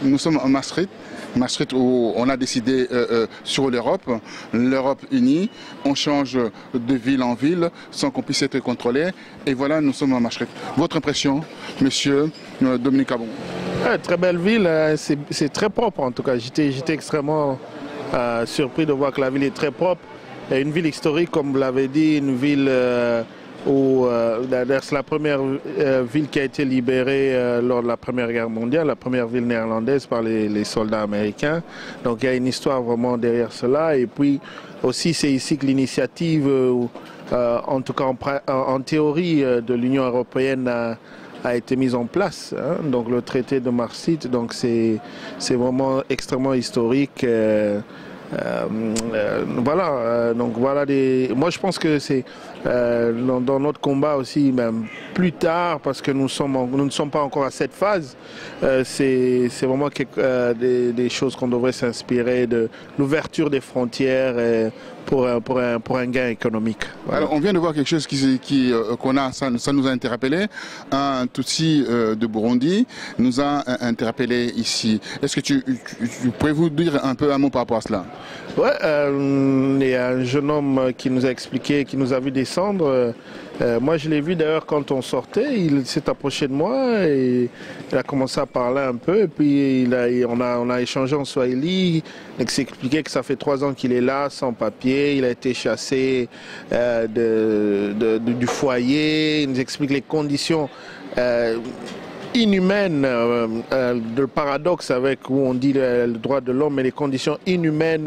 nous sommes à Maastricht. Maastricht où on a décidé sur l'Europe unie, on change de ville en ville sans qu'on puisse être contrôlé. Et voilà, nous sommes à Maastricht. Votre impression, monsieur Dominique Kabongo? Très belle ville, c'est très propre en tout cas. J'étais extrêmement surpris de voir que la ville est très propre. Et une ville historique, comme vous l'avez dit, une ville où c'est la première ville qui a été libérée lors de la Première Guerre mondiale, la première ville néerlandaise par les soldats américains. Donc il y a une histoire vraiment derrière cela. Et puis aussi c'est ici que l'initiative, en tout cas en théorie, de l'Union européenne a été mise en place. Donc le traité de Maastricht, donc c'est vraiment extrêmement historique. Voilà, donc voilà moi je pense que c'est dans notre combat aussi, même plus tard, parce que nous ne sommes pas encore à cette phase, c'est vraiment des choses qu'on devrait s'inspirer de l'ouverture des frontières pour un gain économique. Voilà. Alors on vient de voir quelque chose ça nous a interpellé. Un Tutsi de Burundi nous a interpellé ici. Est-ce que tu pouvez vous dire un mot par rapport à cela? Ouais, il y a un jeune homme qui nous a expliqué, qui nous a vu descendre. Moi je l'ai vu d'ailleurs quand on sortait, il s'est approché de moi et il a commencé à parler un peu. Et puis on a échangé en swahili. Il s'expliquait que ça fait 3 ans qu'il est là, sans papier. Il a été chassé du foyer. Il nous explique les conditions inhumaines, le paradoxe avec où on dit le droit de l'homme, mais les conditions inhumaines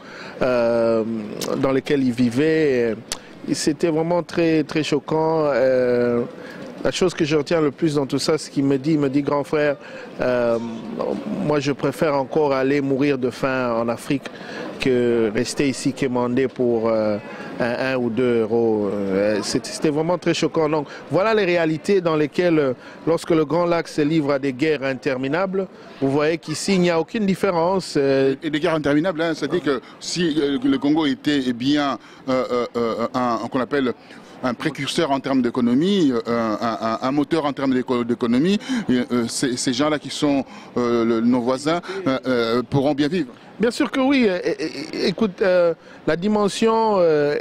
dans lesquelles il vivait. C'était vraiment très, très choquant. La chose que je retiens le plus dans tout ça, c'est qu'il me dit grand frère, moi je préfère encore aller mourir de faim en Afrique que rester ici quémander pour 1 ou 2 euros. C'était vraiment très choquant. Donc voilà les réalités dans lesquelles, lorsque le Grand Lac se livre à des guerres interminables, vous voyez qu'ici il n'y a aucune différence. Et des guerres interminables, hein, c'est-à-dire que si le Congo était bien qu'on appelle un précurseur en termes d'économie, un moteur en termes d'économie, ces gens-là qui sont nos voisins pourront bien vivre. Bien sûr que oui. Écoute, la dimension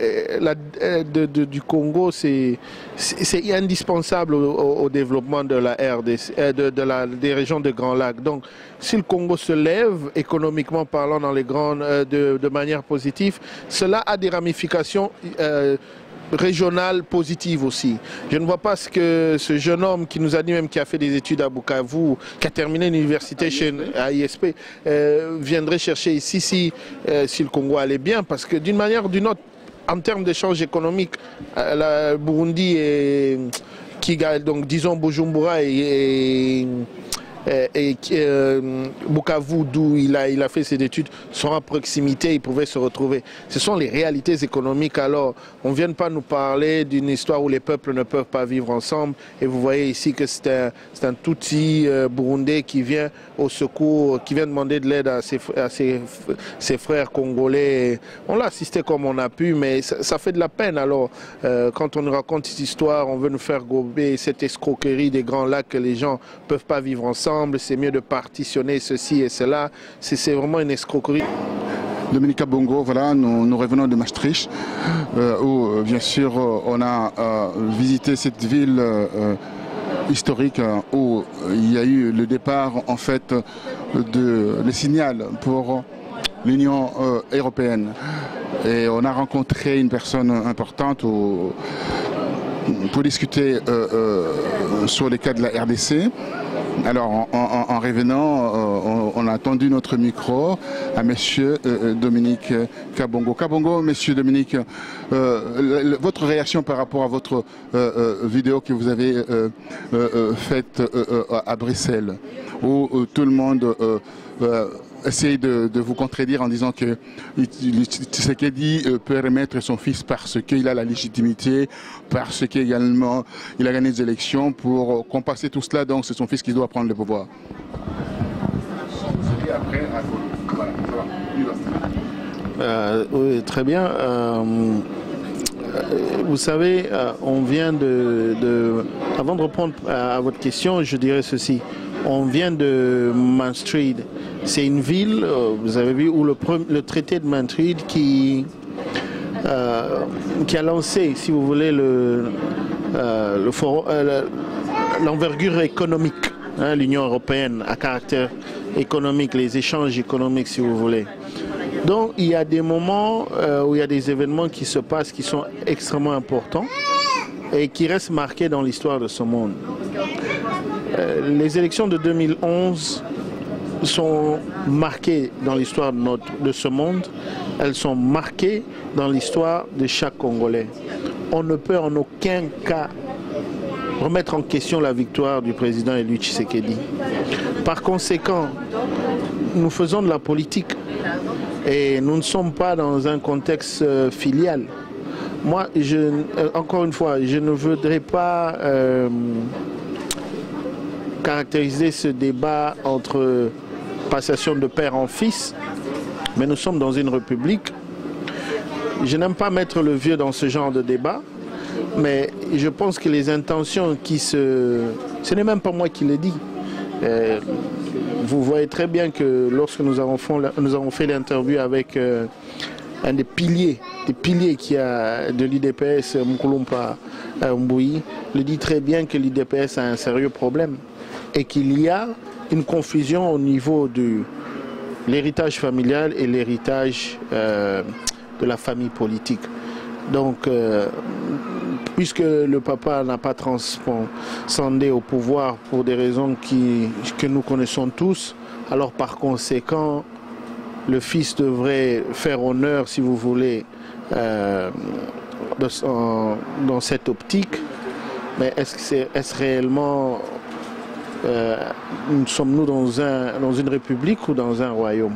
du Congo, c'est indispensable au développement de la RDC, des régions de Grand Lac. Donc, si le Congo se lève, économiquement parlant, dans les grandes, de manière positive, cela a des ramifications régionale positive aussi. Je ne vois pas ce que ce jeune homme qui nous a dit, même qui a fait des études à Bukavu, qui a terminé l'université à ISP, viendrait chercher ici si le Congo allait bien, parce que d'une manière ou d'une autre, en termes d'échange économique, la Burundi et Kigali, donc disons Bujumbura et Bukavu, d'où il a fait ses études, sont à proximité, ils pouvaient se retrouver. Ce sont les réalités économiques. Alors, on ne vient pas nous parler d'une histoire où les peuples ne peuvent pas vivre ensemble. Et vous voyez ici que c'est un Tutsi burundais qui vient au secours, qui vient demander de l'aide à ses frères congolais. On l'a assisté comme on a pu, mais ça fait de la peine. Alors, quand on nous raconte cette histoire, on veut nous faire gober cette escroquerie des Grands Lacs que les gens ne peuvent pas vivre ensemble. C'est mieux de partitionner ceci et cela. C'est vraiment une escroquerie. Dominique Kabongo, voilà, nous revenons de Maastricht, où bien sûr on a visité cette ville historique où il y a eu le départ en fait le signal pour l'Union européenne. Et on a rencontré une personne importante pour discuter sur les cas de la RDC. Alors en revenant, on a tendu notre micro à monsieur Dominique Kabongo. Kabongo, monsieur Dominique, votre réaction par rapport à votre vidéo que vous avez faite à Bruxelles, où tout le monde essaye de vous contredire en disant que Tshisekedi peut remettre son fils parce qu'il a la légitimité, parce qu'également il a gagné des élections, pour compenser tout cela, donc c'est son fils qui doit prendre le pouvoir. Oui, très bien. Vous savez, on vient avant de répondre à votre question, je dirais ceci. On vient de Madrid. C'est une ville, vous avez vu, où le traité de Madrid qui a lancé, si vous voulez, l'envergure économique, hein, l'Union européenne à caractère économique, les échanges économiques, si vous voulez. Donc il y a des moments où il y a des événements qui se passent qui sont extrêmement importants et qui restent marqués dans l'histoire de ce monde. Les élections de 2011 sont marquées dans l'histoire de ce monde. Elles sont marquées dans l'histoire de chaque Congolais. On ne peut en aucun cas remettre en question la victoire du président élu Tshisekedi. Par conséquent, nous faisons de la politique et nous ne sommes pas dans un contexte filial. Moi, encore une fois, je ne voudrais pas caractériser ce débat entre passation de père en fils, mais nous sommes dans une république. Je n'aime pas mettre le vieux dans ce genre de débat, mais je pense que les intentions ce n'est même pas moi qui le dis. Vous voyez très bien que lorsque nous avons fait l'interview avec un des piliers qui a de l'UDPS, Moukoulompa Mbouyi, le dit très bien que l'UDPS a un sérieux problème et qu'il y a une confusion au niveau de l'héritage familial et l'héritage de la famille politique. Donc, puisque le papa n'a pas transcendé au pouvoir pour des raisons que nous connaissons tous, alors par conséquent, le fils devrait faire honneur, si vous voulez, dans cette optique. Mais est-ce réellement, sommes-nous dans une république ou dans un royaume?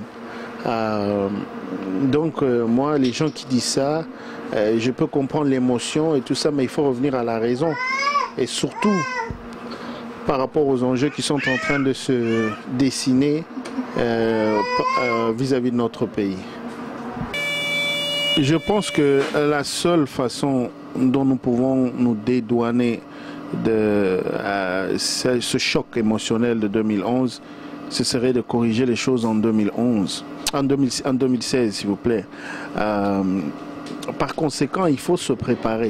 Donc moi, les gens qui disent ça, je peux comprendre l'émotion et tout ça, mais il faut revenir à la raison. Et surtout, par rapport aux enjeux qui sont en train de se dessiner vis-à-vis de notre pays. Je pense que la seule façon dont nous pouvons nous dédouaner de ce choc émotionnel de 2011, ce serait de corriger les choses en 2016, s'il vous plaît. Par conséquent, il faut se préparer.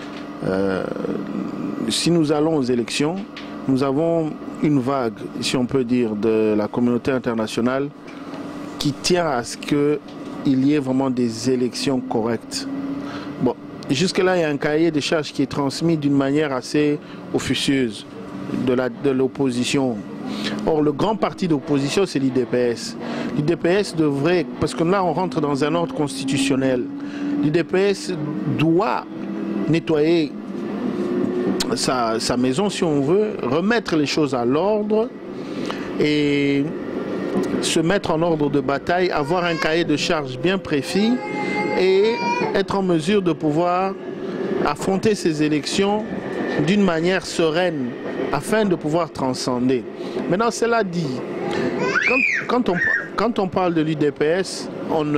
Si nous allons aux élections, nous avons une vague, si on peut dire, de la communauté internationale qui tient à ce qu'il y ait vraiment des élections correctes. Bon, jusque-là, il y a un cahier de charges qui est transmis d'une manière assez officieuse de l'opposition. Or, le grand parti d'opposition, c'est l'UDPS. L'UDPS devrait, parce que là, on rentre dans un ordre constitutionnel. L'UDPS doit nettoyer sa maison, si on veut, remettre les choses à l'ordre et se mettre en ordre de bataille, avoir un cahier de charges bien précis et être en mesure de pouvoir affronter ces élections d'une manière sereine afin de pouvoir transcender. Maintenant, cela dit, quand on parle de l'UDPS,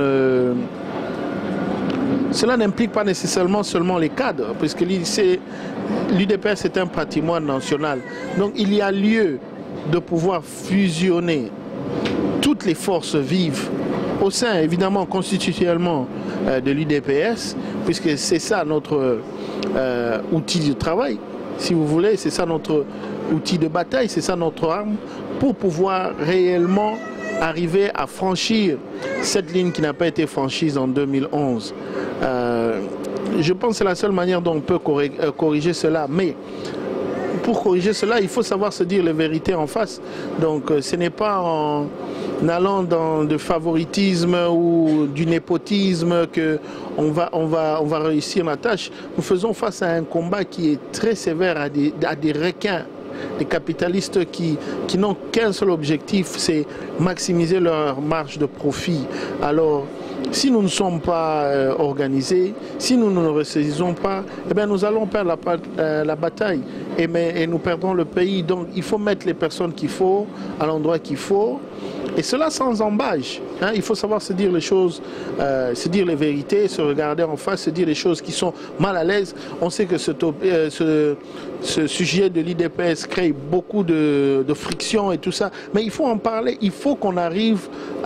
cela n'implique pas nécessairement seulement les cadres, puisque l'UDPS est un patrimoine national. Donc il y a lieu de pouvoir fusionner toutes les forces vives au sein, évidemment, constitutionnellement de l'UDPS, puisque c'est ça notre outil de travail, si vous voulez, c'est ça notre outil de bataille, c'est ça notre arme, pour pouvoir réellement arriver à franchir cette ligne qui n'a pas été franchie en 2011. Je pense que c'est la seule manière dont on peut corriger cela. Mais pour corriger cela, il faut savoir se dire la vérité en face. Donc ce n'est pas en allant dans du favoritisme ou du népotisme qu'on va réussir la tâche. Nous faisons face à un combat qui est très sévère, à des requins, des capitalistes qui n'ont qu'un seul objectif, c'est maximiser leur marge de profit. Alors, si nous ne sommes pas organisés, si nous ne nous ressaisissons pas, eh bien, nous allons perdre la bataille et nous perdrons le pays. Donc il faut mettre les personnes qu'il faut à l'endroit qu'il faut Et cela sans embâche. Hein. Il faut savoir se dire les choses, se dire les vérités, se regarder en face, se dire les choses qui sont mal à l'aise. On sait que ce sujet de l'IDPS crée beaucoup de friction et tout ça. Mais il faut en parler. Il faut qu'on arrive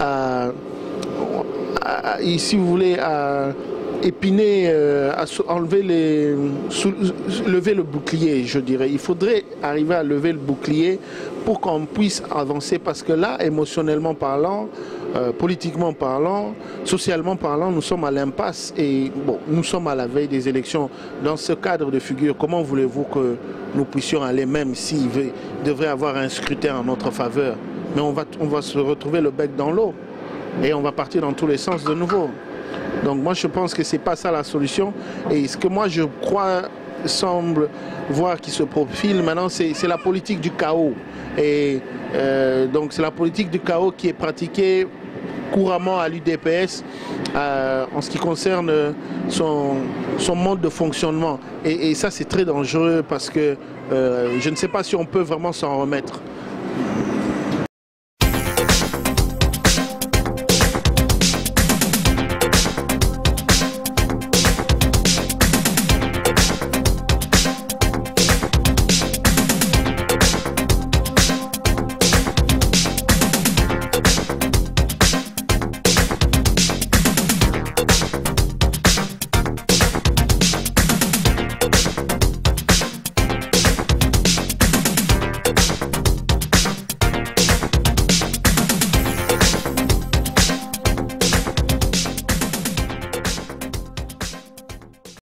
si vous voulez, à épiner, à lever le bouclier, je dirais. Il faudrait arriver à lever le bouclier pour qu'on puisse avancer, parce que là, émotionnellement parlant, politiquement parlant, socialement parlant, nous sommes à l'impasse et bon, nous sommes à la veille des élections. Dans ce cadre de figure, comment voulez-vous que nous puissions aller, même s'il devrait avoir un scrutin en notre faveur? Mais on va se retrouver le bec dans l'eau et on va partir dans tous les sens de nouveau. Donc moi je pense que c'est pas ça la solution, et ce que moi je crois semble voir qui se profile maintenant, c'est la politique du chaos, et donc c'est la politique du chaos qui est pratiquée couramment à l'UDPS en ce qui concerne son mode de fonctionnement, et ça c'est très dangereux, parce que je ne sais pas si on peut vraiment s'en remettre.